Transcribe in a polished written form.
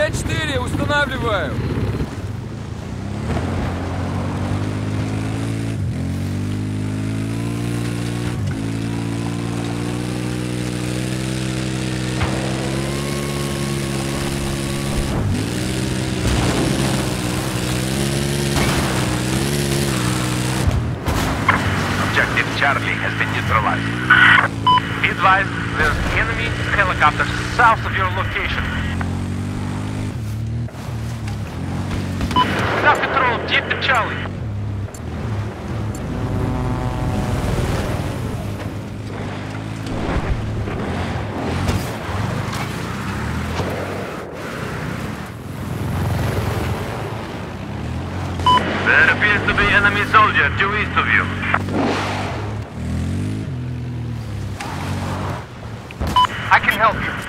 54, устанавливаю. Objective Charlie has been neutralized. Be advised, there's enemy helicopters south of your location. Now control Objective Charlie. There appears to be enemy soldier due east of you. I can help you.